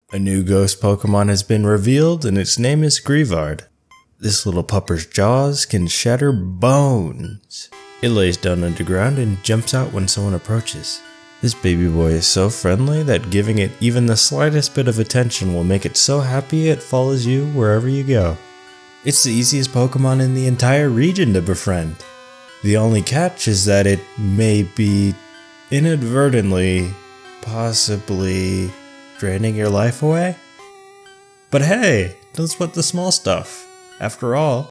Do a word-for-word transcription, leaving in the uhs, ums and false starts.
A new ghost Pokemon has been revealed and its name is Greavard. This little pupper's jaws can shatter bones. It lays down underground and jumps out when someone approaches. This baby boy is so friendly that giving it even the slightest bit of attention will make it so happy it follows you wherever you go. It's the easiest Pokemon in the entire region to befriend. The only catch is that it may be inadvertently, possibly, draining your life away? But hey, don't sweat the small stuff. After all,